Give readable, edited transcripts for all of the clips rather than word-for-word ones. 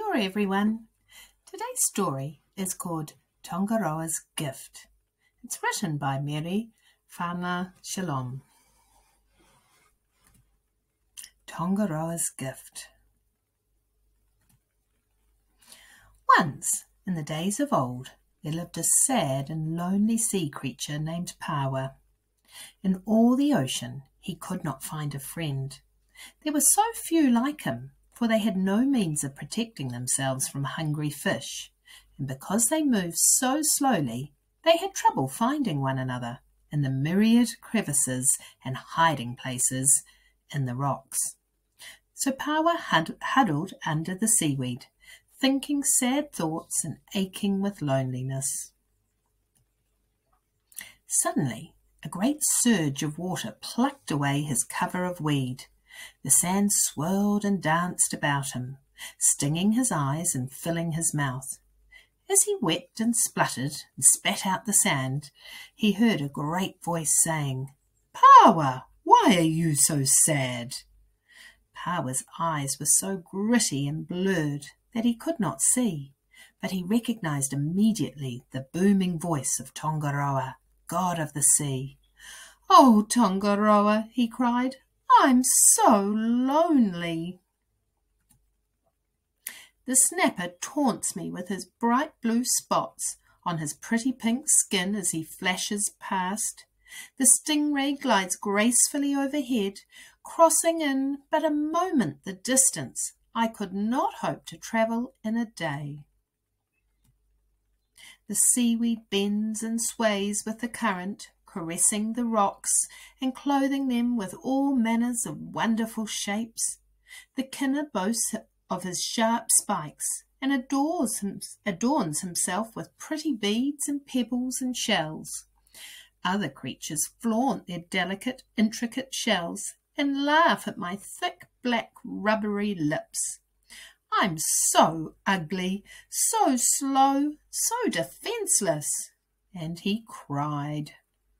Kia ora everyone. Today's story is called Tongaroa's Gift. It's written by Mary Whana Shalom. Tongaroa's Gift. Once, in the days of old, there lived a sad and lonely sea creature named Paua. In all the ocean, he could not find a friend. There were so few like him, for they had no means of protecting themselves from hungry fish, and because they moved so slowly, they had trouble finding one another in the myriad crevices and hiding places in the rocks. So Paua huddled under the seaweed, thinking sad thoughts and aching with loneliness. Suddenly, a great surge of water plucked away his cover of weed. The sand swirled and danced about him, stinging his eyes and filling his mouth. As he wept and spluttered and spat out the sand, he heard a great voice saying, "Paua, why are you so sad?" Paua's eyes were so gritty and blurred that he could not see, but he recognized immediately the booming voice of Tongaroa, god of the sea. "Oh, Tongaroa," he cried, "I'm so lonely. The snapper taunts me with his bright blue spots on his pretty pink skin as he flashes past. The stingray glides gracefully overhead, crossing in but a moment the distance I could not hope to travel in a day. The seaweed bends and sways with the current, caressing the rocks and clothing them with all manners of wonderful shapes. The kinner boasts of his sharp spikes and adorns himself with pretty beads and pebbles and shells. Other creatures flaunt their delicate, intricate shells and laugh at my thick, black, rubbery lips. I'm so ugly, so slow, so defenceless." And he cried.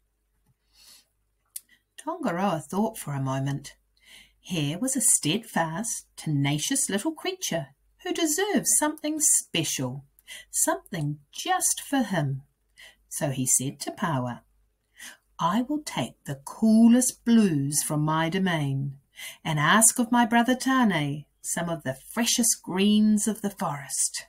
Tongaroa thought for a moment. Here was a steadfast, tenacious little creature who deserved something special, something just for him. So he said to Paua, "I will take the coolest blues from my domain and ask of my brother Tane some of the freshest greens of the forest.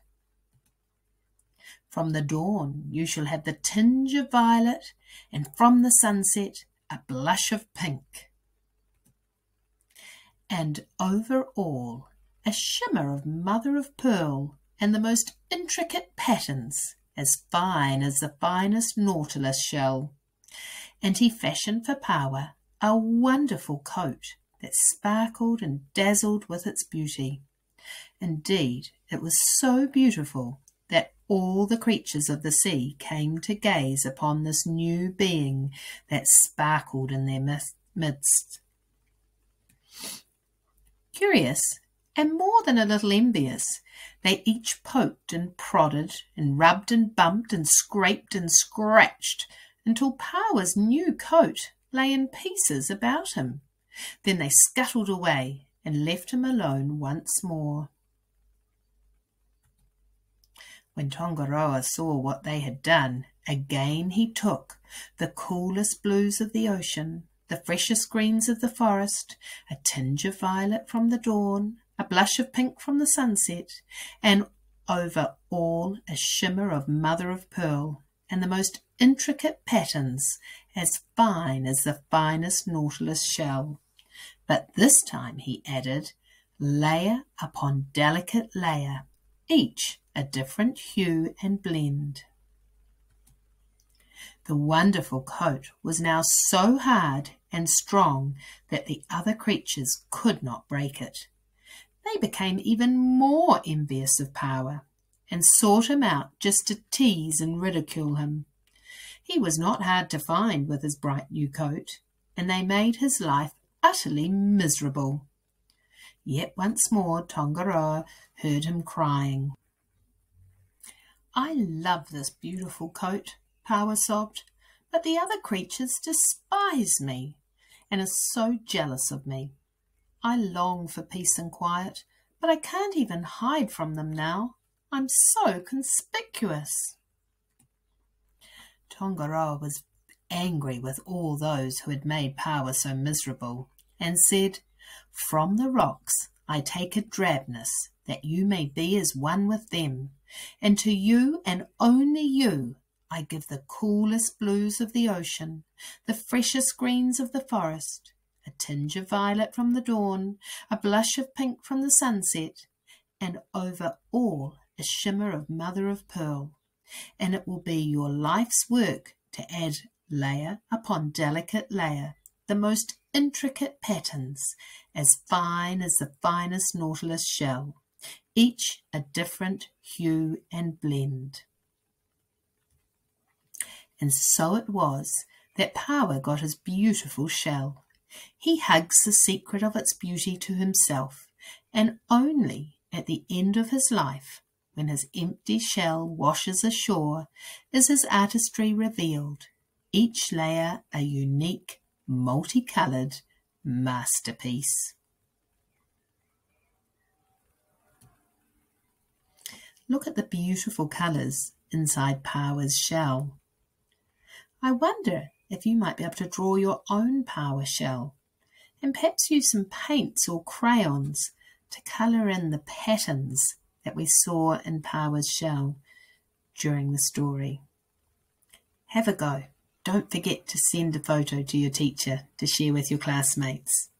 From the dawn you shall have the tinge of violet, and from the sunset a blush of pink. And over all a shimmer of mother of pearl and the most intricate patterns, as fine as the finest nautilus shell." And he fashioned for Paua a wonderful coat that sparkled and dazzled with its beauty. Indeed, it was so beautiful that all the creatures of the sea came to gaze upon this new being that sparkled in their midst. Curious, and more than a little envious, they each poked and prodded and rubbed and bumped and scraped and scratched until Paua's new coat lay in pieces about him. Then they scuttled away and left him alone once more. When Tongaroa saw what they had done, again he took the coolest blues of the ocean, the freshest greens of the forest, a tinge of violet from the dawn, a blush of pink from the sunset, and over all a shimmer of mother of pearl, and the most intricate patterns, as fine as the finest nautilus shell. But this time, he added, layer upon delicate layer, each a different hue and blend. The wonderful coat was now so hard and strong that the other creatures could not break it. They became even more envious of Paua and sought him out just to tease and ridicule him. He was not hard to find with his bright new coat, and they made his life utterly miserable. Yet once more Tongaroa heard him crying. "I love this beautiful coat," Paua sobbed, "but the other creatures despise me and are so jealous of me. I long for peace and quiet, but I can't even hide from them now. I'm so conspicuous. Tongaroa was angry with all those who had made Paua so miserable, and said, "From the rocks I take a drabness, that you may be as one with them, and to you and only you I give the coolest blues of the ocean, the freshest greens of the forest, a tinge of violet from the dawn, a blush of pink from the sunset, and over all a shimmer of mother of pearl. And it will be your life's work to add layer upon delicate layer, the most intricate patterns, as fine as the finest nautilus shell, each a different hue and blend." And so it was that Paua got his beautiful shell. He hugs the secret of its beauty to himself, and only at the end of his life, when his empty shell washes ashore, is his artistry revealed, each layer a unique, multicoloured masterpiece. Look at the beautiful colours inside Paua's shell. I wonder if you might be able to draw your own Paua shell, and perhaps use some paints or crayons to colour in the patterns that we saw in Paua's shell during the story. Have a go. Don't forget to send a photo to your teacher to share with your classmates.